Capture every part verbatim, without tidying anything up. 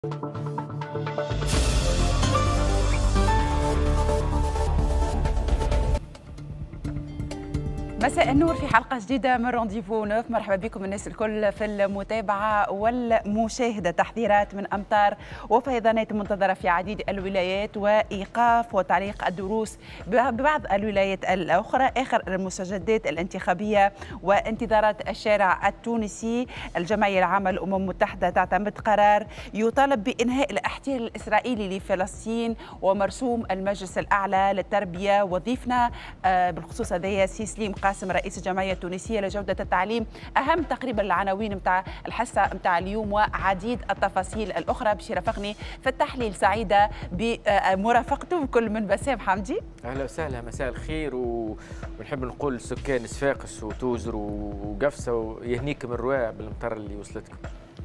مساء النور في حلقة جديدة من رونديفو نوف. مرحبا بكم الناس الكل في المتابعة والمشاهدة. تحذيرات من أمطار وفيضانات منتظرة في عديد الولايات، وإيقاف وتعليق الدروس ببعض الولايات الأخرى. آخر المستجدات الانتخابية وانتظارات الشارع التونسي. الجمعية العامة للأمم المتحدة تعتمد قرار يطالب بإنهاء الاحتلال الإسرائيلي لفلسطين ومرسوم المجلس الأعلى للتربية. وضيفنا بالخصوص هذايا سي سليم قاسم رئيس الجمعية التونسية لجودة التعليم. أهم تقريبا العناوين متاع الحصة متاع اليوم وعديد التفاصيل الأخرى باش يرافقني في التحليل. سعيدة بمرافقته بكل من بسام حمدي. أهلا وسهلا، مساء الخير. ونحب نقول سكان صفاقس وتوزر وقفصة يهنيكم الرواع بالمطر اللي وصلتكم.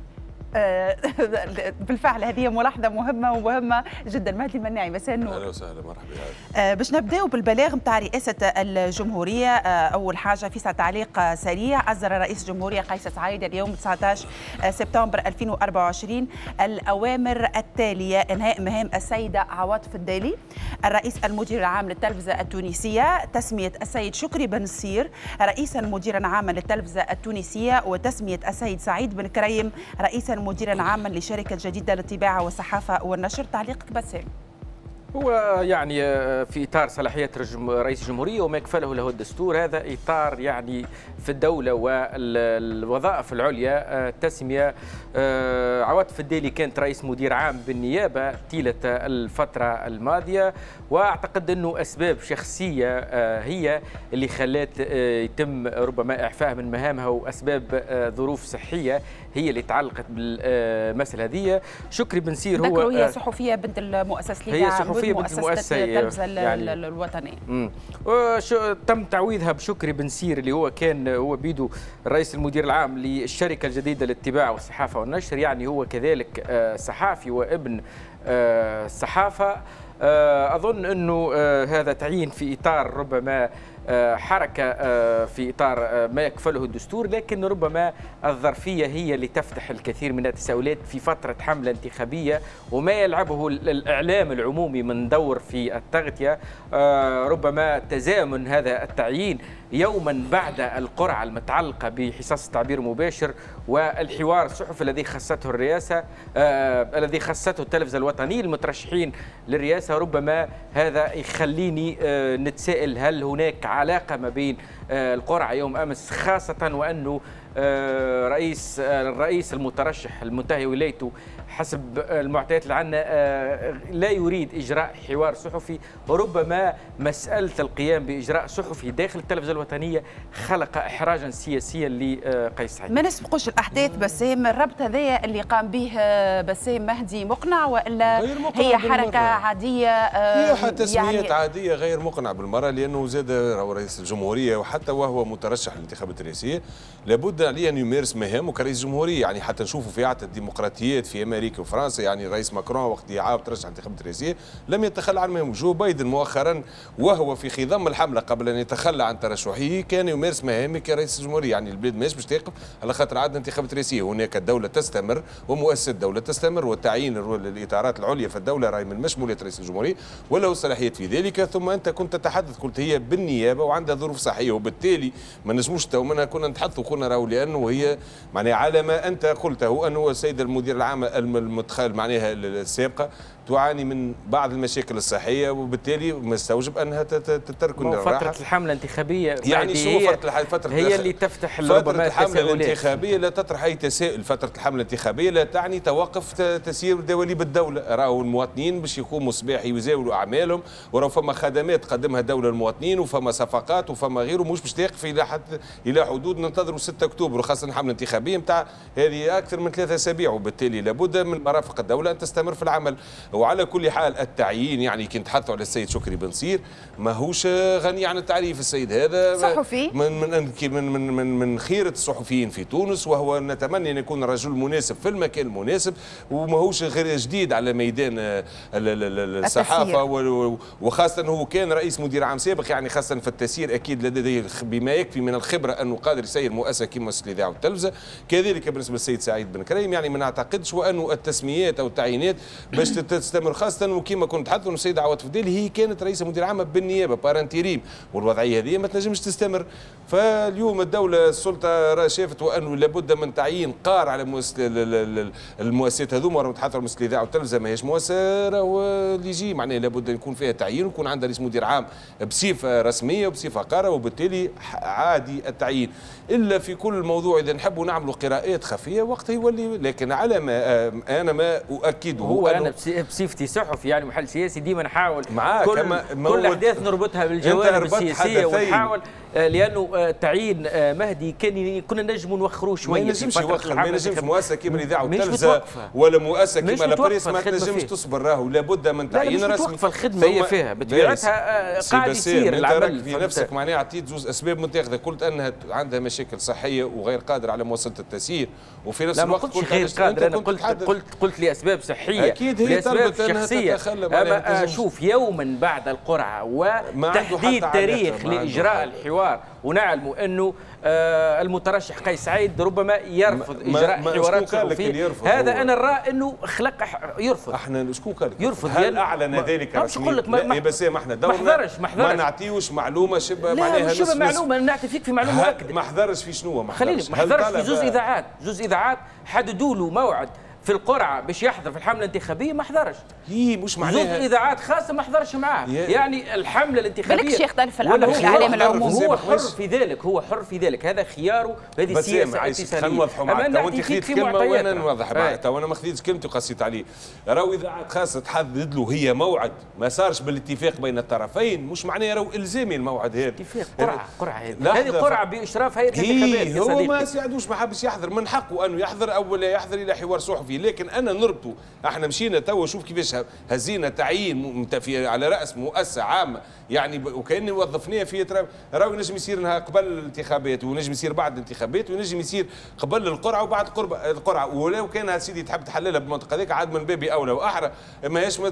بالفعل هذه ملاحظة مهمة ومهمة جدا. مهدي المناعي، مساء النور. اهلا وسهلا، مرحبا. باش نبداو بالبلاغ نتاع رئاسة الجمهورية. أول حاجة في تعليق سريع. أصدر رئيس الجمهورية قيس سعيد اليوم تسعة عشر سبتمبر ألفين وأربعة وعشرين الأوامر التالية: إنهاء مهام السيدة عواطف الدالي الرئيس المدير العام للتلفزة التونسية، تسمية السيد شكري بن نصير رئيسا مديرا عاما للتلفزة التونسية، وتسمية السيد سعيد بن كريم رئيسا مديرا عاما لشركة جديدة للطباعة والصحافة والنشر. تعليقك بسام؟ هو يعني في إطار صلاحيات رئيس الجمهورية وما يكفله له الدستور، هذا إطار يعني في الدولة والوظائف العليا. تسمية عواطف الدالي كانت رئيس مدير عام بالنيابة طيلة الفترة الماضية، وأعتقد أنه أسباب شخصية هي اللي خلت يتم ربما إعفاء من مهامها، وأسباب ظروف صحية هي اللي تعلقت بالمسألة هذه. شكري بن نصير هو هي صحفية بنت المؤسسة اللي هي صحفية بنت المؤسسة التلفزة يعني الوطنية. تم تعويضها بشكري بن نصير اللي هو كان هو بيدو الرئيس المدير العام للشركة الجديدة للطباعة والصحافة والنشر، يعني هو كذلك صحافي وابن الصحافة. أظن أنه هذا تعيين في إطار ربما حركة في إطار ما يكفله الدستور، لكن ربما الظرفية هي اللي تفتح الكثير من التساؤلات في فترة حملة انتخابية، وما يلعبه الإعلام العمومي من دور في التغطية. ربما تزامن هذا التعيين يوما بعد القرعة المتعلقة بحصص التعبير المباشر والحوار الصحفي الذي خصته الرئاسة الذي خصته التلفزة الوطني المترشحين للرئاسة. ربما هذا يخليني نتساءل هل هناك علاقة ما بين القرعة يوم أمس، خاصة وأنه رئيس الرئيس المترشح المنتهي ولايته حسب المعطيات اللي عندنا لا يريد إجراء حوار صحفي، وربما مسألة القيام بإجراء صحفي داخل التلفزة الوطنية خلق إحراجا سياسيا لقيس سعيد. ما نسبقوش الأحداث بسام، الربط هذايا اللي قام به بسام مهدي مقنع وإلا هي حركة بالمرة. عادية؟ هي تسميات يعني عادية غير مقنع بالمرة، لأنه زاد رئيس الجمهورية وحتى وهو مترشح للانتخابات الرئاسية لابد عليه أن يمارس مهامه كرئيس جمهورية. يعني حتى نشوفوا في عهد الديمقراطيات في أمريكا وفرنسا، يعني الرئيس ماكرون وقت يعاود ترشح الانتخابات الرئاسية لم يتخلى عن مهامه. جو بايدن مؤخرا وهو في خضم الحملة قبل أن يتخلى عن ترشحه كان يمارس مهامه كرئيس الجمهورية. يعني البلاد ماهيش باش تقف على خاطر عندنا انتخابات رئاسية، هناك الدولة تستمر ومؤسسة الدولة تستمر، والتعيين الإطارات العليا في الدولة راهي من مشمولية رئيس الجمهورية وله الصلاحيات في ذلك. ثم أنت كنت تتحدث قلت هي بالنيابة وعندها ظروف صحية، وبالتالي ما نجموش تو منها كنا نتحدثوا كنا راهو، لأنه هي معناها على ما أنت قلته أنه السيد المدير العام المتخيل معناها السابقة تعاني من بعض المشاكل الصحيه، وبالتالي مستوجب انها تترك الراحه. فتره الحمله الانتخابيه يعني شو فتره فتره هي اللي تفتح فتره الحمله الانتخابيه لا تطرح اي تساؤل. فتره الحمله الانتخابيه لا تعني توقف تسيير دواليب الدوله، راهو المواطنين باش يقوموا صباح يزاولوا اعمالهم، وراه فما خدمات تقدمها الدوله للمواطنين وفما صفقات وفما غيره، مش باش تقف الى حد الى حدود ننتظروا ستة اكتوبر، وخاصه الحمله الانتخابيه نتاع هذه اكثر من ثلاثة اسابيع، وبالتالي لابد من مرافق الدوله ان تستمر في العمل. وعلى كل حال التعيين يعني كي نتحدثوا على السيد شكري بن نصير ماهوش غني عن التعريف. السيد هذا صحفي من من من من من خيرة الصحفيين في تونس، وهو نتمنى ان يكون رجل مناسب في المكان المناسب، وماهوش غير جديد على ميدان الصحافه، وخاصه هو كان رئيس مدير عام سابق، يعني خاصه في التسيير اكيد لديه بما يكفي من الخبره انه قادر يسير مؤسسه كما مؤسسه الاذاعه والتلفزه، كذلك بالنسبه للسيد سعيد بن كريم. يعني ما نعتقدش وانه التسميات او التعيينات باش تستمر، خاصه وكما كنت تحدث انه السيده عوض فديلي هي كانت رئيسه مدير عامه بالنيابه بارانتيريم، والوضعيه هذه ما تنجمش تستمر. فاليوم الدوله السلطه شافت وانه لابد من تعيين قار على المؤسسات هذوما، وراهم نتحدثوا على مؤسسه الاذاعه والتلفزه ماهيش مؤسسه راهو اللي يجي معناها لابد يكون فيها تعيين ويكون عندها رئيس مدير عام بصفه رسميه وبصفه قاره، وبالتالي عادي التعيين. الا في كل موضوع اذا نحبوا نعملوا قراءات خفيه وقتها يولي، لكن على ما انا ما اؤكده هو انا بصفتي صحفي يعني محل سياسي ديما نحاول معاه كل, كل احداث نربطها بالجوانب السياسيه ونحاول، لانه تعيين مهدي كان كنا نجموا نوخروه شويه. ما ينجمش يوخر، ما ينجمش مؤسسه كيما الاذاعه والتلفزه ولا مؤسسه كيما لابريس ما تنجمش تصبر، راهو لابد من تعيين رسمي. توقف الخدمه هي فيها بطبيعتها قاعد يصير العمل في نفسك. معناها عطيت زوز اسباب متاخذه، قلت انها عندها مشاكل صحيه وغير قادره على مواصله التسيير، وفي نفس الوقت قلت غير قادره. انا قلت قلت قلت لاسباب صحيه اكيد هي طلبت انها تتخلى. اما اشوف يوما بعد القرعه وتحديد تاريخ لاجراء الحوار، ونعلم انه آه المترشح قيس سعيد ربما يرفض ما اجراء ما حوارات صحفيه، هذا انا نرى انه خلق يرفض. احنا شكون قال يرفض؟ هل اعلن ذلك رسميا؟ لا بس ما احنا دورنا ما حضرش ما حضرش ما نعطيوش معلومه شبه معناها لا شبه معلومه، نعطي فيك في معلومه مؤكده. ما حضرش في شنو؟ ما حضرش ما حضرش في زوز اذاعات، زوز اذاعات حددوا له موعد في القرعه باش يحضر في الحمله الانتخابيه ما حضرش. هي مش معناها زوج اذاعات خاصه ما حضرش معاه، يعني الحمله الانتخابيه بالكش يختلف الامر في الاعلام العمومي. هو حر في ذلك، هو حر في ذلك، هذا خياره وهذه السياسه الاتصاليه. خلينا نوضحوا معك، تو انت خذيت كلمه وانا نوضح معك، تو انا ما خذيتش كلمتي وقصيت عليه. راهو اذاعات خاصه تحدد له هي موعد ما صارش بالاتفاق بين الطرفين، مش معناه راهو الزامي الموعد هذا. اتفاق قرعه قرعه هذه قرعه باشراف هيئه الانتخابات. هو ما ساعدوش، ما حبش يحضر، من حقه انه يحضر او لا يحضر الى حوار صحفي، لكن انا نربطوا. احنا مشينا تو شوف كيفاش هزينا تعيين على راس مؤسسه عامه، يعني وكاني وظفناه في راهو ينجم يصير قبل الانتخابات ونجم يصير بعد الانتخابات ونجم يصير قبل القرعه وبعد قرب القرعه، ولو كان سيدي تحب تحللها بالمنطقه هذيك عاد من باب اولى واحرى، ماهيش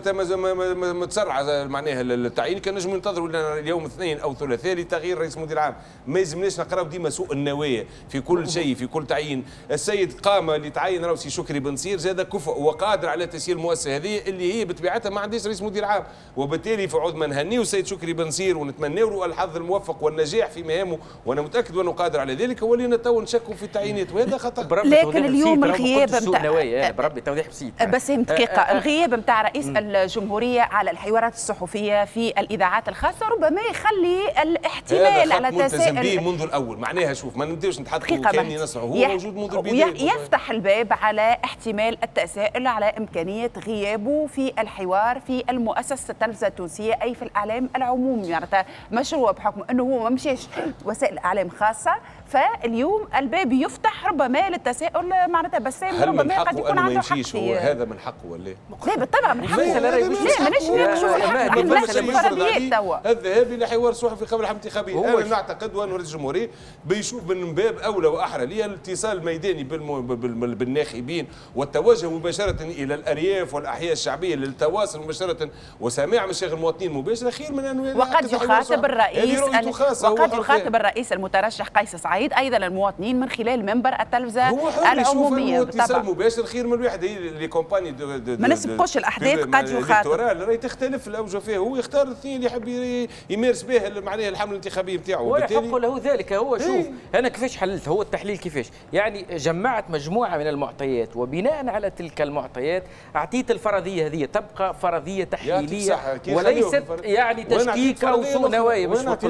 متسرعه معناها التعيين، كان نجم ننتظروا اليوم اثنين او ثلاثاء لتغيير رئيس مدير عام. ما يلزمناش نقراو ديما سوء النوايا في كل شيء في كل تعيين. السيد قام اللي تعين راهو سي شكري بن نصير زاد كفؤ وقادر على تسيير المؤسسه هذه اللي هي بطبيعتها ما عندهاش رئيس مدير عام، وبالتالي في عود ما نهنيو السيد شكري بن نصير ونتمناو له الحظ الموفق والنجاح في مهامه، وانا متاكد وانه قادر على ذلك، ولينا تو نشكوا في التعيينات وهذا خطا. لكن اليوم الغياب نتاع بربي توضيح بسيط بس دقيقه، الغياب نتاع رئيس الجمهوريه على الحوارات الصحفيه في الاذاعات الخاصه ربما يخلي الاحتمال على تساؤل منذ الاول. معناها شوف ما نبداوش نتحدثوا كاني نسمع، هو موجود منذ البدايه، يفتح الباب على احتمال التساؤل على امكانيه غيابه في الحوار في المؤسسه التلفزه التونسيه اي في الاعلام العمومي، معناتها مشروع بحكم انه هو ما مشاش وسائل اعلام خاصه، فاليوم الباب يفتح ربما للتساؤل معناتها بسام ربما قد يكون عنده حق فيه. هذا من حقه ولا لا؟ بالطبع من حقه. لا ماناش نناقشوا في الحق، احنا نناقشوا في الفرضيات توا. الذهاب الى حوار صحفي قبل الحمله الانتخابيه، انا نعتقد وانه رئيس الجمهوريه بيشوف من باب اولى واحرى لي الاتصال الميداني بالناخبين والتوجه مباشره الى الارياف والاحياء الشعبيه للتواصل مباشره وسماع مشاغل المواطنين مباشره خير من انه وقد يخاطب الرئيس وقد يخاطب الرئيس المترشح قيس سعيد ايضا المواطنين من خلال منبر التلفزه العموميه. اتصال مباشر خير من الواحد لي كومباني ما نسبقوش الاحداث، قد يخاطب راهي تختلف الاوجه فيها، هو يختار الاثنين اللي يحب يمارس به معناها الحمله الانتخابيه نتاعو، ويحق له ذلك. هو شوف انا كيفاش حللت، هو التحليل كيفاش يعني جمعت مجموعه من المعطيات وبناء على تلك المعطيات اعطيت الفرضيه هذه تبقى فرضيه تحليليه وليست يعني تشكيك او سوء نوايا. مش من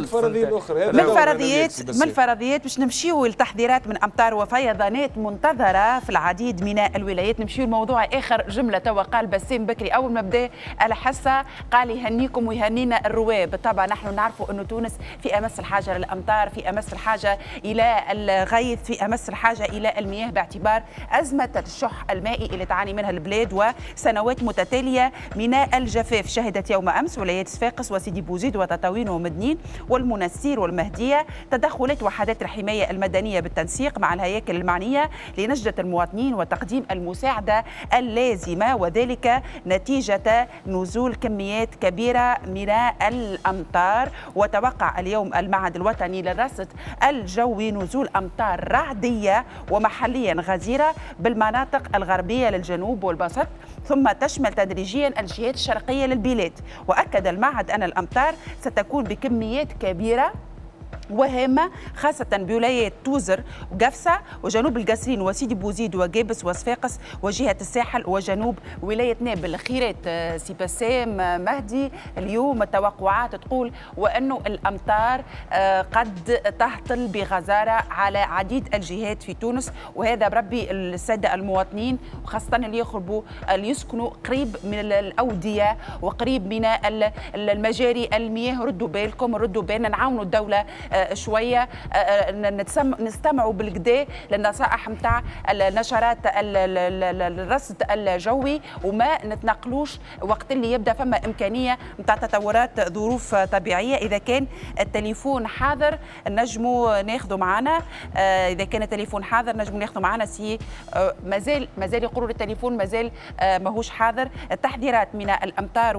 فرضيات من فرضيات باش نمشيو لتحذيرات من امطار وفيضانات منتظره في العديد من الولايات. نمشيو لموضوع اخر جمله توا قال بسام بكري اول ما بدا الحصه قال يهنيكم ويهنينا الرواب. طبعا نحن نعرفوا انه تونس في امس الحاجه للامطار، في امس الحاجه الى الغيث، في امس الحاجه الى المياه باعتبار ازمه الشح المائي اللي تعاني منها البلاد وسنوات متتالية من الجفاف. شهدت يوم أمس ولايات صفاقس وسيدي بوزيد وتطاوين ومدنين والمنسير والمهدية تدخلات وحدات الحماية المدنية بالتنسيق مع الهياكل المعنية لنجدة المواطنين وتقديم المساعدة اللازمة، وذلك نتيجة نزول كميات كبيرة من الأمطار. وتوقع اليوم المعهد الوطني للرصد الجوي نزول أمطار رعدية ومحليا غزيرة بالمناطق الغربية للجنوب والوسط، ثم تشمل تدريجيا الجهات الشرقية للبلاد. وأكد المعهد أن الأمطار ستكون بكميات كبيرة وهامة خاصة بولايات توزر وقفصة وجنوب القصرين وسيدي بوزيد وقابس وصفاقس وجهة الساحل وجنوب ولاية نابل. خيرات سي بسام مهدي، اليوم التوقعات تقول وأنه الأمطار قد تهطل بغزارة على عديد الجهات في تونس، وهذا بربي السادة المواطنين وخاصة اللي يخربوا اللي يسكنوا قريب من الأودية وقريب من المجاري المياه. ردوا بالكم، ردوا بالنا، نعاونوا الدولة شويه، نستمعوا بالكدا للنصائح نتاع النشرات الرصد الجوي وما نتنقلوش وقت اللي يبدا فما امكانيه نتاع تطورات ظروف طبيعيه. اذا كان التليفون حاضر نجموا ناخذوا معنا، اذا كان التليفون حاضر نجموا ناخذوا معنا سي مازال مازال يقولوا التليفون مازال ماهوش حاضر. التحذيرات من الامطار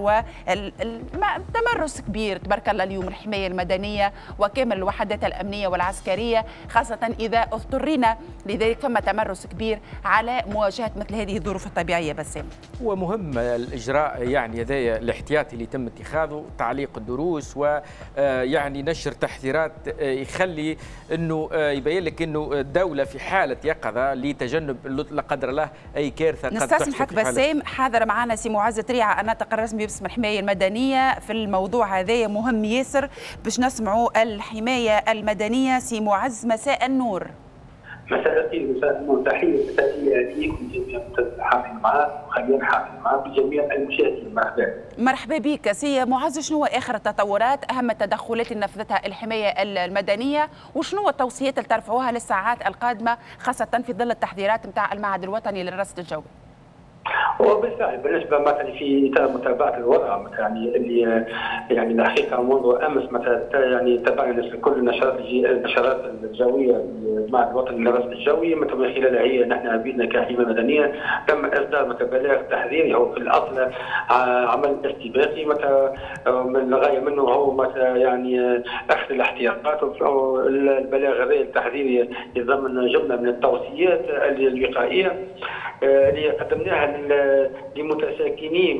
والتمرس كبير تبارك الله اليوم الحمايه المدنيه وكامل الوحدات الأمنية والعسكرية خاصة إذا اضطرينا لذلك، فما تمرس كبير على مواجهة مثل هذه الظروف الطبيعية. بسام ومهم الإجراء يعني هذايا الاحتياطي اللي يتم اتخاذه، تعليق الدروس ويعني نشر تحذيرات يخلي أنه يبين لك أنه الدولة في حالة يقظة لتجنب لا قدر الله أي كارثة قد تحصل. نستسمحك بسام، حاضر معنا سي معز تريعة الناطق الرسمي باسم الحماية المدنية في الموضوع هذا مهم ياسر باش نسمعوا الحماية المدنية. سي معز مساء النور. مساء الخير، مساء النور، تحية تحية ليكم جميعا حافظ معاك وخلينا حافظ معاك بجميع المشاهدين. مرحبا. مرحبا بك سي معز، شنو آخر التطورات، أهم التدخلات اللي نفذتها الحماية المدنية وشنو التوصيات اللي ترفعوها للساعات القادمة خاصة في ظل التحذيرات نتاع المعهد الوطني للرصد الجوي؟ وبالفعل بالنسبه مثلا في اطار متابعه الوضع مثلا يعني اللي يعني الحقيقه منذ امس مثلا يعني تابعنا كل النشرات النشرات الجويه للمعهد الوطني للرصد الجوي، مثلا من خلالها هي نحن بيدنا كحمايه مدنيه تم اصدار بلاغ تحذيري هو في الاصل عمل استباقي مثلا من الغايه منه هو مثلا يعني اخذ الاحتياطات. البلاغ هذا التحذيري يتضمن جمله من التوصيات الوقائيه اللي قدمناها لمتساكني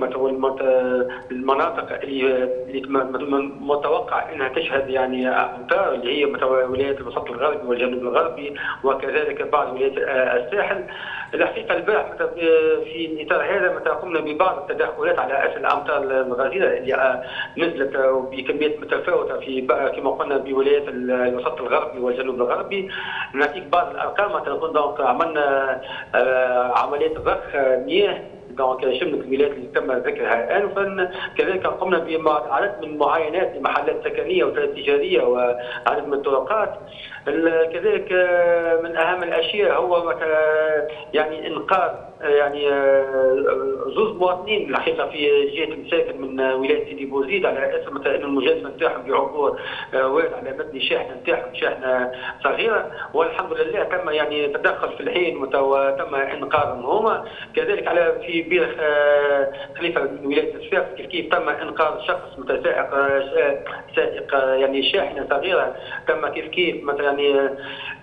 المناطق اللي متوقع انها تشهد يعني امطار اللي هي ولايات الوسط الغربي والجنوب الغربي وكذلك بعض ولايات الساحل. الحقيقه البارح في اطار هذا متى قمنا ببعض التدخلات على اساس الامطار الغزيره اللي نزلت بكميات متفاوته في كما قلنا بولايات الوسط الغربي والجنوب الغربي. نعطيك بعض الارقام، مثلا عملنا عمليات ضخ مياه دونك شملت الولايات اللي تم ذكرها انفا. كذلك قمنا بعدد من معاينات لمحلات سكنيه وتجاريه وعدد من الطرقات. كذلك من اهم الاشياء هو مثلا يعني انقاذ يعني زوج مواطنين الحقيقه في جهه مساكن من ولايه سيدي بوزيد على اساس مثلا انه المجازفه نتاعهم بعبور وارد على متن شاحنه نتاعهم شاحنه صغيره، والحمد لله تم يعني تدخل في الحين وتم انقاذهم هما. كذلك على في بير خليفه من ولايه صفاقس كيف كيف تم انقاذ شخص متسائق سائق يعني شاحنه صغيره، تم كيف كيف مثلا يعني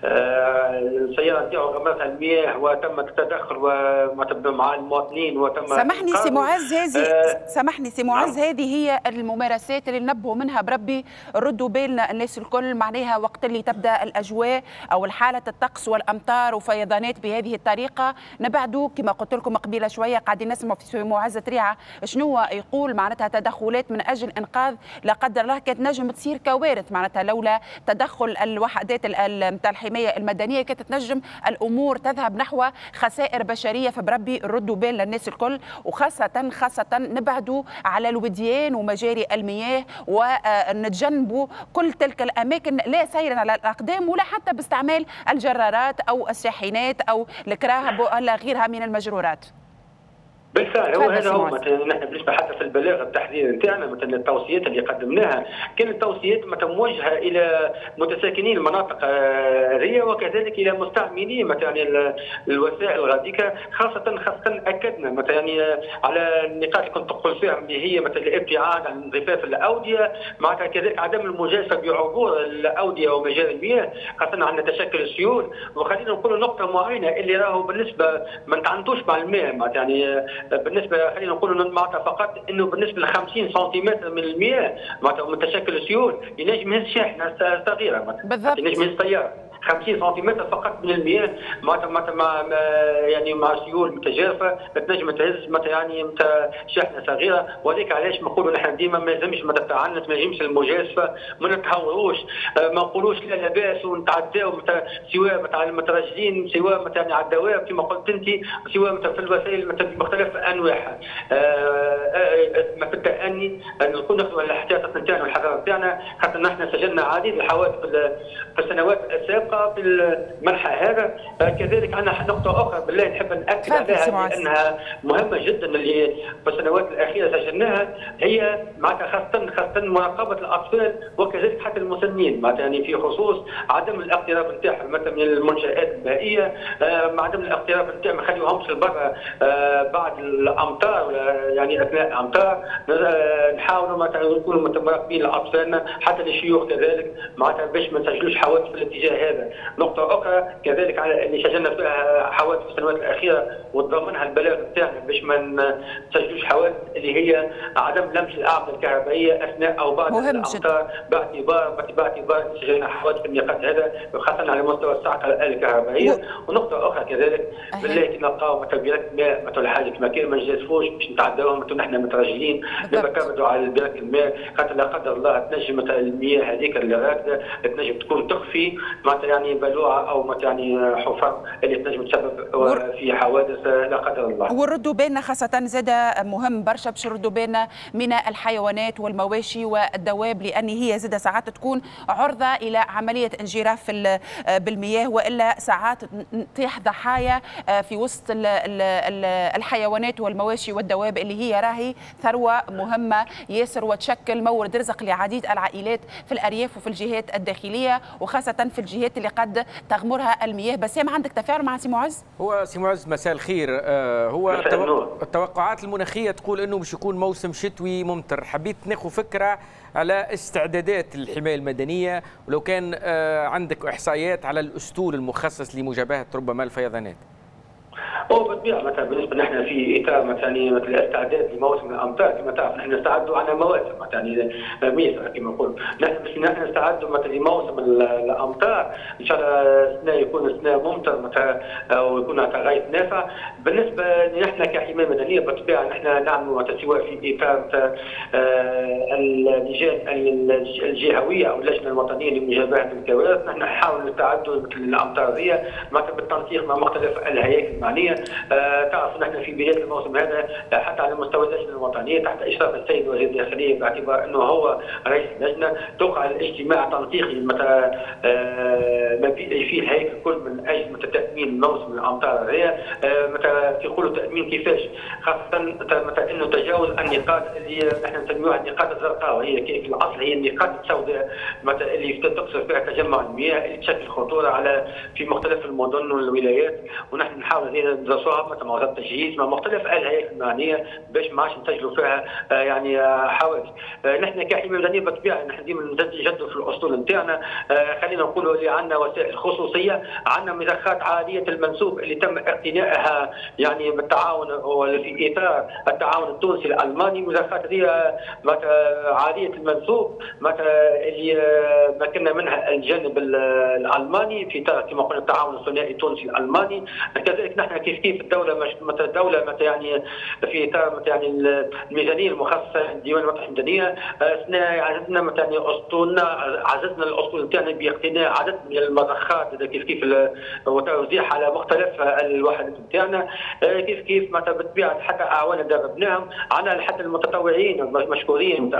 السياره نتاعو غمرتها المياه وتم التدخل مع المواطنين وتم سامحني سي معز هذه آه سامحني سي معز هذه هي الممارسات اللي ننبهوا منها بربي ردوا بالنا الناس الكل معناها وقت اللي تبدا الاجواء او حاله الطقس والامطار وفيضانات بهذه الطريقه نبعدوا كما قلت لكم قبيله شويه قاعدين نسمعوا في سي معز تريعه شنو يقول معناتها تدخلات من اجل انقاذ لا قدر الله كانت نجم تصير كوارث معناتها لولا تدخل الوحدات نتاع الحمايه المدنيه كانت تنجم الامور تذهب نحو خسائر بشريه. فبربي ردوا بال للناس الكل وخاصة خاصة نبعدوا على الوديان ومجاري المياه ونتجنبوا كل تلك الأماكن لا سيرا على الأقدام ولا حتى باستعمال الجرارات أو الشاحنات أو الكراهب ولا غيرها من المجرورات. بالفعل هو هذا هو مثلا نحن بالنسبه حتى في البلاغ التحذير نتاعنا مثلا التوصيات اللي قدمناها كانت توصيات مثلا موجهه الى متساكنين المناطق الريه وكذلك الى مستعملي مثلا الوسائل الغاديكه خاصه خاصه اكدنا مثلا على النقاط اللي كنت تقول فيها اللي هي مثلا الابتعاد عن انضفاف الاوديه مع كذلك عدم المجازفه بعبور الاوديه ومجاري المياه خاصه عندنا تشكل السيول وخلينا نقول نقطه معينه اللي راهو بالنسبه ما نتعنتوش مع الماء يعني بالنسبه خلينا نقولوا معناتها فقط انه بالنسبه ل خمسين سنتيمتر من المياه معناتها من تشكل السيول ينجم يهز شاحنه صغيره مثلا ينجم يهز طياره خمسين سنتيمتر فقط من المياه معناتها مع يعني مع سيول متجافه تنجم تهز مثلا يعني شاحنه صغيره ولذلك علاش نقولوا نحن ديما ما يلزمش ما تتعنت ما يلزمش المجازفه ما نتهوروش ما نقولوش لا لا باس ونتعداو سواء مثلا المترجلين سواء مثلا على الدواب كما قلت انت سواء مثلا في الوسائل مثلا بمختلف انواعها في التأني نكون ناخذوا الاحتياطات نتاعنا والحذر نتاعنا حتى نحن سجلنا عديد الحوادث في السنوات السابقه في المنحى هذا كذلك عندنا نقطه اخرى بالله نحب ناكد عليها لانها مهمه جدا اللي في السنوات الاخيره سجلناها هي معناتها خاصه خاصه مراقبه الاطفال وكذلك حتى المسنين معناتها يعني في خصوص عدم الاقتراب نتاعهم مثلا من المنشات المائيه عدم الاقتراب نتاعهم ما نخليوهمش لبرا بعد الامطار يعني اثناء الامطار نحاولوا مثلا نكونوا مراقبين لاطفالنا حتى للشيوخ كذلك معناتها باش ما نسجلوش حوادث في الاتجاه هذا. نقطه اخرى كذلك على اللي سجلنا فيها حوادث في السنوات الاخيره وتضمنها البلاغ نتاعنا باش ما نسجلوش حوادث اللي هي عدم لمس الاعمده الكهربائيه اثناء او بعد الامطار باعتبار باعتبار سجلنا حوادث في النقاط هذا خاصه على مستوى الصعقه الكهربائيه. ونقطه اخرى كذلك بالله كي نلقاو متبرات ماء مثل حاجه كما كان ما نجازفوش باش نتعداوهم مثل نحن مترجلين نبعدوا على البرك الماء خاطر لا قدر الله تنجم مثلا المياه هذيك اللي راكده تنجم تكون تخفي معناتها يعني بلوعه او مثلا يعني حفر اللي تنجم تسبب ور... في حوادث لا قدر الله. والردوا بالنا خاصه زاد مهم برشا باش نردوا بالنا من الحيوانات والمواشي والدواب لان هي زاد ساعات تكون عرضه الى عمليه انجراف بالمياه والا ساعات نطيح ضحايا في وسط الحيوانات والمواشي والدواب اللي هي راهي ثروه مهمه ياسر وتشكل مورد رزق لعديد العائلات في الارياف وفي الجهات الداخليه وخاصه في الجهات اللي قد تغمرها المياه. بسام عندك تفاعل مع سي معز؟ هو سي معز مساء الخير. آه هو التوقعات المناخيه تقول انه باش يكون موسم شتوي ممطر، حبيت ناخذ فكره على استعدادات الحمايه المدنيه ولو كان آه عندك احصائيات على الاسطول المخصص لمجابهه ربما الفيضانات. هو بالطبيعه مثلا بالنسبه نحن في اطار مثلا مثل الاستعداد لموسم الامطار كما تعرف نحن نستعدوا على مواسم مثلا ميسر كما نقولوا نحن باش نحن نستعدوا مثلا لموسم الامطار ان شاء الله السنه يكون السنه ممطر مثلا ويكون غايه نافع. بالنسبه نحن كحمايه مدنيه بالطبيعه نحن نعملوا سواء في اطار اللجان الجهويه او اللجنه الوطنيه لمجابهه الكوارث نحن نحاول نستعدوا مثل الامطار هذه مثلا بالتنسيق مع مختلف الهياكل المعنيه. آه تعرف نحن في بدايه الموسم هذا حتى على مستوى اللجنه الوطنيه تحت اشراف السيد وزير الداخليه باعتبار انه هو رئيس اللجنه توقع الاجتماع تنسيقي متى آه فيه الهيكل الكل من اجل متى تامين موسم الامطار هذه آه متى يقولوا تامين كيفاش خاصه متى انه تجاوز النقاط اللي نحن نسميوها النقاط الزرقاء وهي في الاصل هي النقاط السوداء متى اللي تقصر فيها تجمع المياه اللي تشكل خطوره على في مختلف المدن والولايات ونحن نحاول ندرسوها مثل موضوع التجهيز مع مختلف الهيئات المعنيه باش ما عادش نسجلوا فيها آه يعني آه حوادث. آه نحن كحمايه مدنيه بالطبيعه نحن ديما نجدوا في الاسطول نتاعنا آه خلينا نقولوا اللي عندنا وسائل خصوصيه عندنا مضخات عاليه المنسوب اللي تم اقتنائها يعني بالتعاون في اطار التعاون التونسي الالماني. مضخات هذه عاليه المنسوب اللي مكنا منها الجانب الالماني في اطار كما قلنا التعاون الثنائي التونسي الالماني. كذلك نحن كيف كيف الدوله مش مثلا الدوله مثلا يعني في اطار يعني الميزانيه المخصصه للديوان الوطني المدنيه عززنا مثلا اسطولنا عززنا الاسطول نتاعنا باقتناء عدد من المضخات كيف كيف وتوزيعها على مختلف الوحدات نتاعنا كيف كيف مثلا بالطبيعه حتى اعوان دربناهم على حتى المتطوعين مشكورين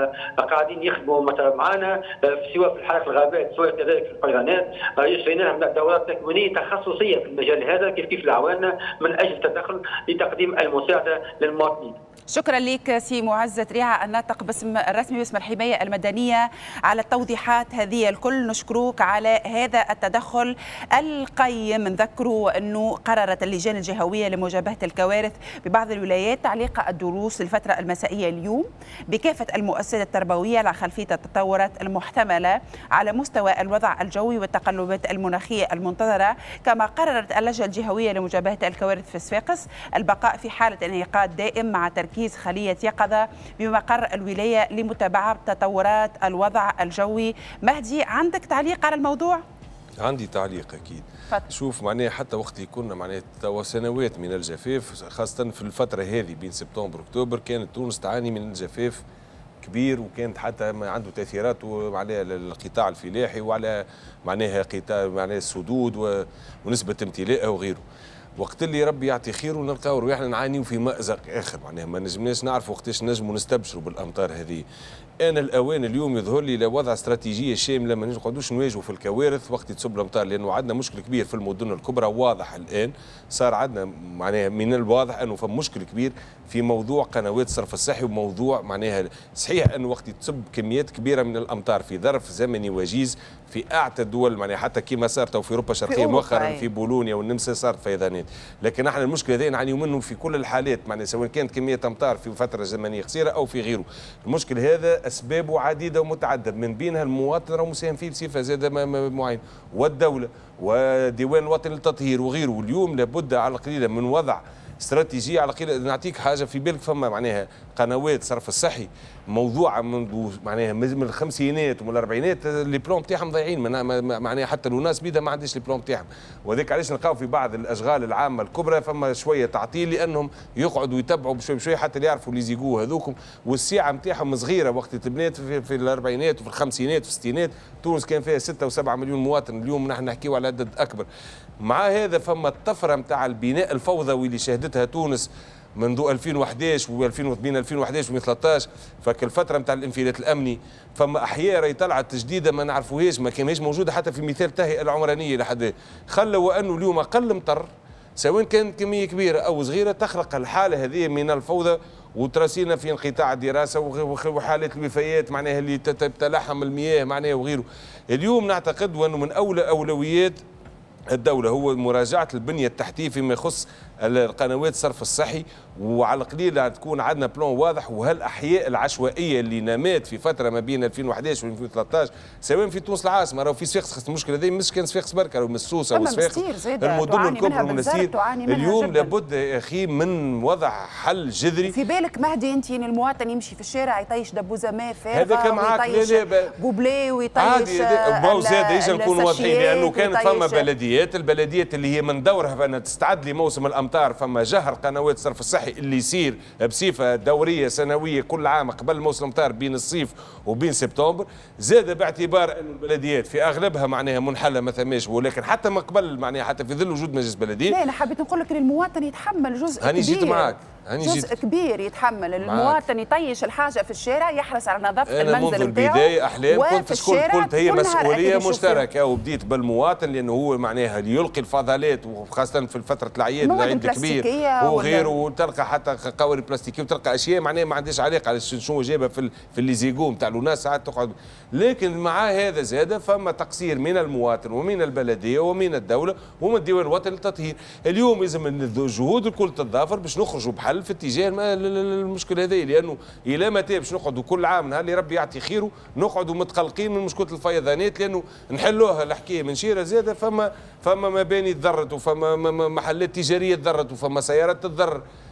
قاعدين يخدموا مثلا معنا سواء في الحركه الغابات سواء كذلك في الفيضانات يجرينا لهم دورات تكوينيه تخصصيه في المجال هذا كيف كيف العوان من اجل التدخل لتقديم المساعده للمواطنين. شكرا لك سي معز تريعة الناطق باسم الرسمي باسم الحماية المدنية على التوضيحات هذه الكل. نشكروك على هذا التدخل القيم. نذكروا أنه قررت اللجان الجهوية لمجابهة الكوارث ببعض الولايات تعليق الدروس الفترة المسائية اليوم بكافة المؤسسات التربوية على خلفية التطورات المحتملة على مستوى الوضع الجوي والتقلبات المناخية المنتظرة. كما قررت اللجنة الجهوية لمجابهة الكوارث في صفاقس البقاء في حالة انعقاد دائم مع تركيز خلية يقظة بمقر الولاية لمتابعة تطورات الوضع الجوي. مهدي، عندك تعليق على الموضوع؟ عندي تعليق أكيد. فتح. شوف معناها حتى وقت اللي كنا معناها توا سنوات من الجفاف خاصة في الفترة هذه بين سبتمبر أكتوبر كانت تونس تعاني من الجفاف كبير وكانت حتى عنده تأثيرات على القطاع الفلاحي وعلى معناها قطاع معناها السدود ونسبة امتلاءها وغيره. وقت اللي ربي يعطي خير ونلقاو رواحنا نعانيو في مأزق اخر معناها ما نجمناش نعرفوا وقتاش نجموا نستبشروا بالامطار هذه. انا الاوان اليوم يظهر لي لوضع استراتيجيه شامله ما نقعدوش نواجهوا في الكوارث وقت تصب الامطار لانه عندنا مشكل كبير في المدن الكبرى واضح الان صار عندنا معناها من الواضح انه فما مشكل كبير في موضوع قنوات الصرف الصحي وموضوع معناها صحيح انه وقت تصب كميات كبيره من الامطار في ظرف زمني وجيز في اعتى الدول معناها حتى كما صارت في اوروبا الشرقيه مؤخرا في بولونيا والنمسا صارت فيضانات. لكن احنا المشكله هذه نعانيو منه في كل الحالات معناها سواء كانت كميه امطار في فتره زمنيه قصيره او في غيره. المشكل هذا اسبابه عديده ومتعدده من بينها المواطن راه مساهم فيه بصفه زاده معينه والدوله وديوان الوطني للتطهير وغيره. واليوم لابد على القليله من وضع استراتيجيه على القليله. نعطيك حاجه في بالك فما معناها قنوات صرف الصحي موضوعه منذ معناها من الخمسينات ومن الاربعينات لي بلون تاعهم ضايعين معناها حتى لوناس بيدا ما عندش لي بلون تاعهم. وذاك علاش نلقاو في بعض الاشغال العامه الكبرى فما شويه تعطيل لانهم يقعدوا يتبعوا بشوي بشوي حتى يعرفوا لي زيقو هذوكم والسعه نتاعهم صغيره. وقت تبنات في, في الاربعينات وفي الخمسينات وفي الستينات تونس كان فيها ستة وسبعة مليون مواطن. اليوم نحن نحكيو على عدد اكبر. مع هذا فما الطفره نتاع البناء الفوضوي اللي شهدتها تونس منذ ألفين وأحد عشر و2000 بين ألفين وأحد عشر و2013 فك الفتره نتاع الانفلات الامني. فما احياء راهي طلعت جديده ما نعرفوهاش ما كانش موجوده حتى في مثال التهيئه العمرانيه لحد خلوا انه اليوم اقل مطر سواء كانت كميه كبيره او صغيره تخلق الحاله هذه من الفوضى. وتراسينا في انقطاع الدراسه وحالات الوفيات معناها اللي تتلحم المياه معناها وغيره. اليوم نعتقد وانه من اولى اولويات الدولة هو مراجعة البنية التحتية فيما يخص القنوات الصرف الصحي وعلى القليل تكون عندنا بلان واضح. وهالأحياء العشوائية اللي نمات في فترة ما بين ألفين وأحد عشر و ألفين وثلاثة عشر سواء في تونس العاصمة راهو في صفاقس المشكلة هذه مش كان صفاقس بركة راهو مسوسة وصفاقس المدن الكبرى والمناستير. اليوم لابد يا أخي من وضع حل جذري. في بالك مهدي أنت إن المواطن يمشي في الشارع يطيش دبوزة ماء فارغة هذاك معاك ويطيش قبليه ويطيش عادي زاد يجي نكونوا واضحين لأنه كانت فما بلديات البلديات اللي هي من دورها فأنها تستعد لموسم الأمطار فما جهر قنوات الصرف الصحي اللي يصير بصفة دورية سنوية كل عام قبل موسم الأمطار بين الصيف وبين سبتمبر. زاد باعتبار أن البلديات في أغلبها معناها منحلة ما ثماش ولكن حتى من قبل معناها حتى في ظل وجود مجلس بلدي. لا أنا حبيت نقول لك المواطن يتحمل جزء هاني كبير. جيت معاك جزء جيت. كبير يتحمل المواطن يطيش الحاجة في الشارع يحرص على نظافة أنا المنزل منذ البداية أحلام كنت شكون قلت هي مسؤولية مشتركة وبديت بالمواطن لأنه هو معناها يلقي الفضلات وخاصة في فترة الأعياد العيد الكبير وغيره وتلقى حتى قوارب بلاستيكية وتلقى أشياء معناها ما عندهاش علاقة على شنو جايبها في في اللي زيقو نتاع الناس ساعات تقعد. لكن مع هذا زاد فما تقصير من المواطن ومن البلدية ومن الدولة ومن الديوان الوطني للتطهير. اليوم لازم الجهود الكل تتضافر باش نخرجوا بحل في اتجاه المشكله هذه لانه الى متى باش نقعدوا كل عام نهار اللي ربي يعطي خيره نقعدوا متقلقين من مشكله الفيضانات لانه نحلوها الحكايه من شيره زاده. فما فما مباني تضرت وفما محلات تجاريه تضرت وفما سيارات تتضرر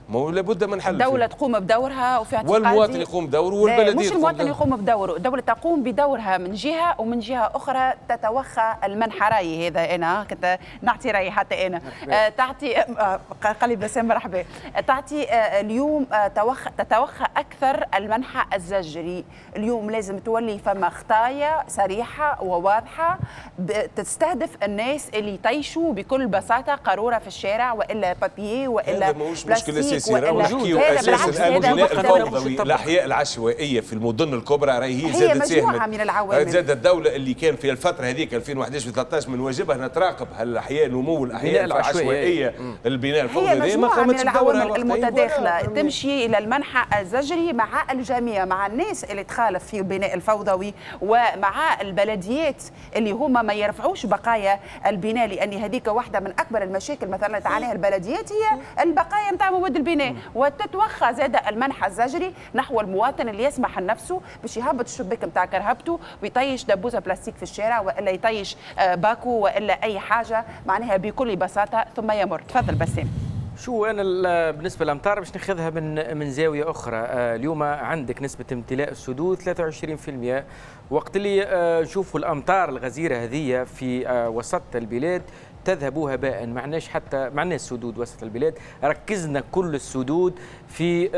ما لابد من حل. الدولة تقوم بدورها وفي اعتقادي والمواطن يقوم بدوره والبلدية مش تقوم المواطن يقوم بدوره، الدولة تقوم بدورها من جهة ومن جهة أخرى تتوخى المنحى. رايي هذا أنا كنت نعطي رأيي حتى أنا آه تعطي آه قال لي بسام مرحبا تعطي آه اليوم آه توخى تتوخى أكثر المنحى الزجري. اليوم لازم تولي فما خطايا صريحة وواضحة تستهدف الناس اللي تعيشوا بكل بساطة قارورة في الشارع وإلا بابيي وإلا بلاستيك وإلا اساس البناء الفوضوي الاحياء العشوائيه في المدن الكبرى راهي هي زادت مجموعه من العوامل. زادت الدوله اللي كان في الفتره هذيك ألفين وأحد عشر وثلاثة عشر من واجبها انها تراقب هالاحياء نمو الاحياء العشوائيه البناء الفوضوي. هي مجموعه من العوامل المتداخله تمشي الى المنحى الزجري مع الجميع، مع الناس اللي تخالف في البناء الفوضوي ومع البلديات اللي هما ما يرفعوش بقايا البناء، لان هذيك واحده من اكبر المشاكل مثلا تعانيها البلديات هي البقايا نتاع مواد البناء. وتتوخى زاد المنحى الزجري نحو المواطن اللي يسمح لنفسه باش يهبط الشباك نتاع كرهبته ويطيش دبوزه بلاستيك في الشارع والا يطيش باكو والا اي حاجه معناها بكل بساطه ثم يمر. تفضل بسام. شو انا بالنسبه للامطار باش ناخذها من من زاويه اخرى. اليوم عندك نسبه امتلاء السدود ثلاثة وعشرين بالمئة، وقت اللي نشوفوا الامطار الغزيره هذه في وسط البلاد تذهب هباء. ما عندناش حتى ما عندناش سدود وسط البلاد، ركزنا كل السدود في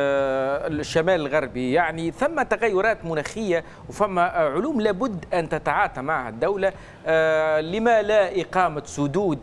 الشمال الغربي. يعني ثم تغيرات مناخيه وفما علوم لابد ان تتعاطى معها الدوله. لما لا اقامه سدود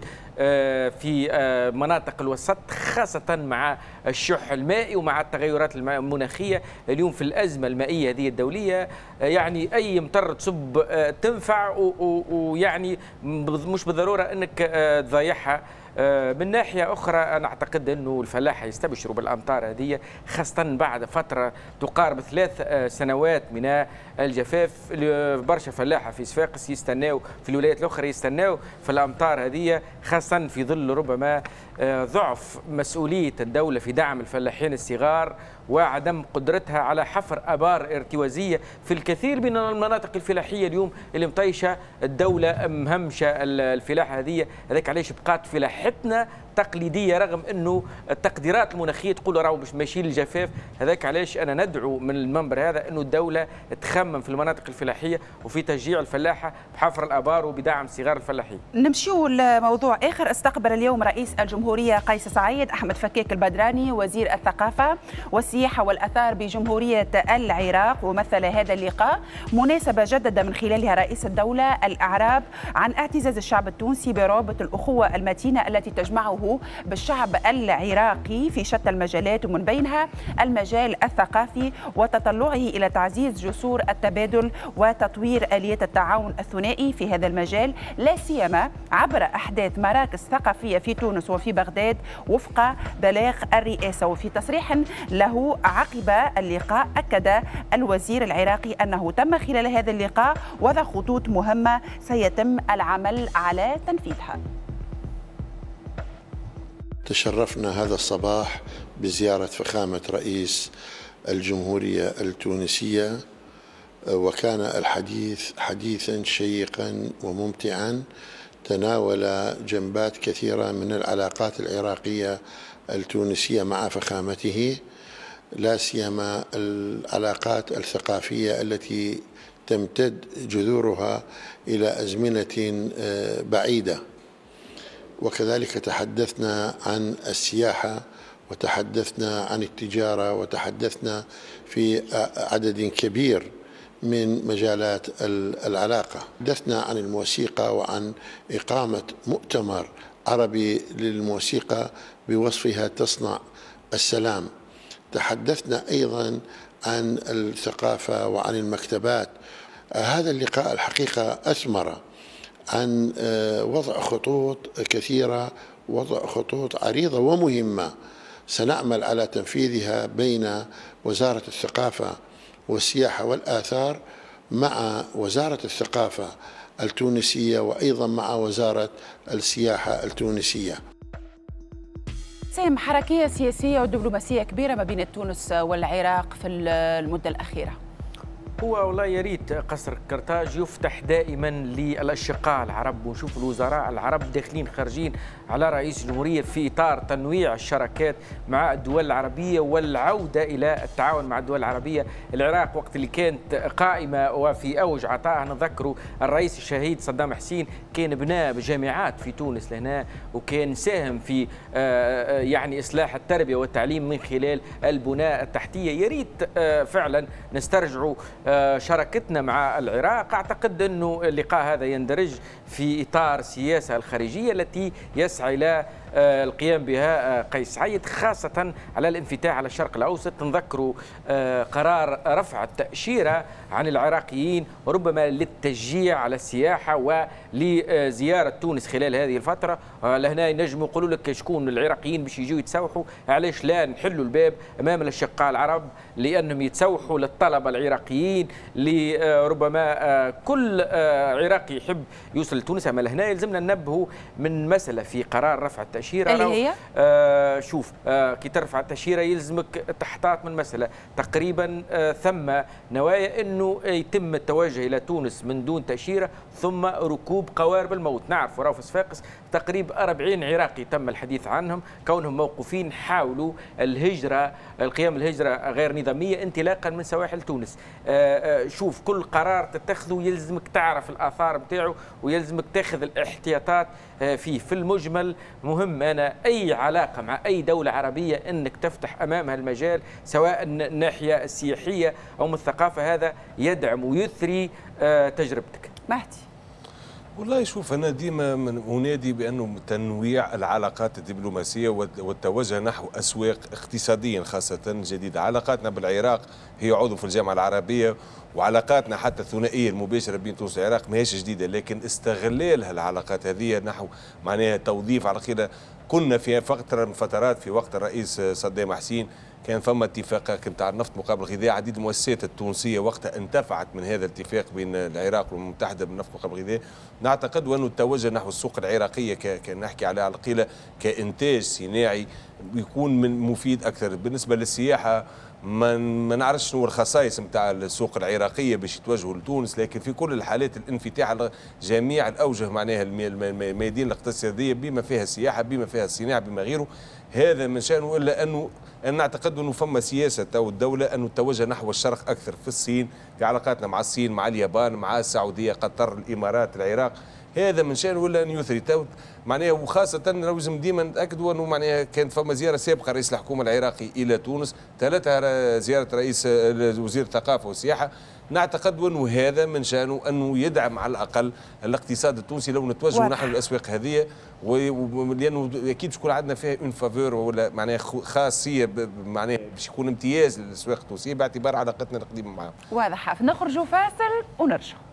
في مناطق الوسط خاصة مع الشح المائي ومع التغيرات المناخية. اليوم في الأزمة المائية هذه الدولية يعني أي مطر تصب تنفع، ويعني مش بالضرورة أنك تضيعها. من ناحية أخرى أنا أعتقد أنه الفلاحة يستبشروا بالأمطار هذه خاصة بعد فترة تقارب ثلاث سنوات من الجفاف. برشا فلاحة في صفاقس يستناو، في الولايات الأخرى يستناو في الأمطار هذه، خاصة في ظل ربما ضعف مسؤولية الدولة في دعم الفلاحين الصغار وعدم قدرتها على حفر آبار ارتوازية في الكثير من المناطق الفلاحية اليوم اللي مطيشة الدولة مهمشة الفلاحة هذه. هذاك علاش بقات فلاحتنا تقليديه رغم انه التقديرات المناخيه تقول راهو باش ماشي للجفاف. هذاك علاش انا ندعو من المنبر هذا انه الدوله تخمم في المناطق الفلاحيه وفي تشجيع الفلاحه بحفر الابار وبدعم صغار الفلاحين. نمشيو لموضوع اخر. استقبل اليوم رئيس الجمهوريه قيس سعيد احمد فكاك البدراني وزير الثقافه والسياحه والاثار بجمهوريه العراق، ومثل هذا اللقاء مناسبه جدد من خلالها رئيس الدوله الاعراب عن اعتزاز الشعب التونسي برابط الاخوه المتينه التي تجمعه بالشعب العراقي في شتى المجالات، ومن بينها المجال الثقافي وتطلعه إلى تعزيز جسور التبادل وتطوير آليات التعاون الثنائي في هذا المجال، لا سيما عبر أحداث مراكز ثقافية في تونس وفي بغداد وفق بلاغ الرئاسة. وفي تصريح له عقب اللقاء أكد الوزير العراقي أنه تم خلال هذا اللقاء وضع خطوط مهمة سيتم العمل على تنفيذها. تشرفنا هذا الصباح بزيارة فخامة رئيس الجمهورية التونسية، وكان الحديث حديثا شيقا وممتعا تناول جنبات كثيرة من العلاقات العراقية التونسية مع فخامته، لا سيما العلاقات الثقافية التي تمتد جذورها إلى أزمنة بعيدة. وكذلك تحدثنا عن السياحة وتحدثنا عن التجارة وتحدثنا في عدد كبير من مجالات العلاقة. تحدثنا عن الموسيقى وعن إقامة مؤتمر عربي للموسيقى بوصفها تصنع السلام. تحدثنا أيضا عن الثقافة وعن المكتبات. هذا اللقاء الحقيقة أثمر عن وضع خطوط كثيرة، وضع خطوط عريضة ومهمة سنعمل على تنفيذها بين وزارة الثقافة والسياحة والآثار مع وزارة الثقافة التونسية وأيضا مع وزارة السياحة التونسية. سام، حركية سياسية ودبلوماسية كبيرة ما بين تونس والعراق في المدة الأخيرة. هو والله يا ريت قصر قرطاج يفتح دائما للاشقاء العرب، ونشوف الوزراء العرب داخلين خارجين على رئيس الجمهوريه في اطار تنويع الشراكات مع الدول العربيه والعوده الى التعاون مع الدول العربيه. العراق وقت اللي كانت قائمه وفي اوج عطائها، نذكروا الرئيس الشهيد صدام حسين كان بنى جامعات في تونس لهنا، وكان ساهم في يعني اصلاح التربيه والتعليم من خلال البناء التحتيه. يا ريت فعلا نسترجعوا شراكتنا مع العراق. أعتقد أنه اللقاء هذا يندرج في إطار السياسة الخارجية التي يسعى إلى القيام بها قيس سعيد، خاصة على الانفتاح على الشرق الأوسط. نذكروا قرار رفع التأشيرة عن العراقيين، وربما للتشجيع على السياحة ولزيارة تونس خلال هذه الفترة. لهنا ينجموا يقولوا لك شكون العراقيين باش يجوا يتسوحوا، علاش لا نحلوا الباب أمام الأشقاء العرب لأنهم يتسوحوا للطلبة العراقيين، لربما كل عراقي يحب يوصل لتونس. أما لهنا يلزمنا ننبهوا من مسألة في قرار رفع التأشيرة اللي هي آه شوف آه كي ترفع التأشيرة يلزمك تحتاط من مسألة تقريبا آه ثم نوايا أنه يتم التوجه إلى تونس من دون تأشيرة ثم ركوب قوارب الموت. نعرف راهو في صفاقس تقريبا أربعين عراقي تم الحديث عنهم كونهم موقوفين حاولوا الهجرة القيام الهجرة غير نظامية انطلاقا من سواحل تونس. آه آه شوف كل قرار تتخذه يلزمك تعرف الآثار نتاعو ويلزمك تاخذ الاحتياطات آه فيه. في المجمل مهم أنا أي علاقة مع أي دولة عربية أنك تفتح أمامها المجال سواء الناحية السياحية أو من الثقافة، هذا يدعم ويثري آه تجربتك. مهدي والله شوف أنا ديما أنادي بأنه تنويع العلاقات الدبلوماسية والتوجه نحو أسواق اقتصاديا خاصة جديدة. علاقاتنا بالعراق هي عضو في الجامعة العربية، وعلاقاتنا حتى الثنائية المباشرة بين تونس والعراق ماهيش جديدة، لكن استغلال هالعلاقات هذه نحو معناها توظيف على كده. كنا في فترة من فترات في وقت الرئيس صدام حسين كان فما اتفاق نتاع النفط مقابل الغذاء، عديد المؤسسات التونسيه وقتها انتفعت من هذا الاتفاق بين العراق والمتحده بالنفط مقابل الغذاء. نعتقد وانه التوجه نحو السوق العراقيه كنحكي على القيله كانتاج صناعي يكون من مفيد اكثر. بالنسبه للسياحه ما ما نعرفش شنو الخصائص نتاع السوق العراقيه باش يتوجهوا لتونس، لكن في كل الحالات الانفتاح على جميع الاوجه معناها الميادين الاقتصاديه بما فيها السياحه بما فيها الصناعه بما غيره، هذا من شأنه الا انه أن نعتقد أنه فما سياسة أو الدولة أنه تتوجه نحو الشرق أكثر في الصين، في علاقاتنا مع الصين مع اليابان مع السعودية قطر الإمارات العراق، هذا من شأنه ولا أن يثري معناها. وخاصة لازم ديما نتأكدوا أنه معناها كانت فما زيارة سابقة رئيس الحكومة العراقي إلى تونس، ثلاثة زيارة رئيس وزير الثقافة والسياحة. نعتقد أنه هذا من شأنه أنه يدعم على الأقل الاقتصاد التونسي لو نتوجهوا نحو الأسواق هذه، ولأنه أكيد تكون عندنا فيها اون فافور ولا معناها خاصية معناها باش يكون امتياز للأسواق التونسية باعتبار علاقتنا القديمة معهم. واضح. نخرجوا فاصل ونرجعوا.